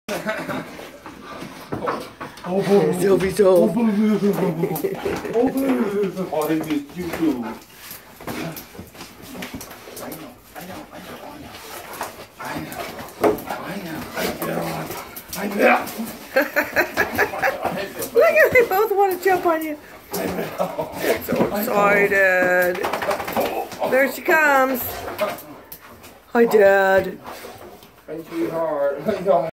Sophie's home. I missed you too. I know. Look at they both want to jump on you. They're so excited. There she comes. Hi, Dad. Thank you hard.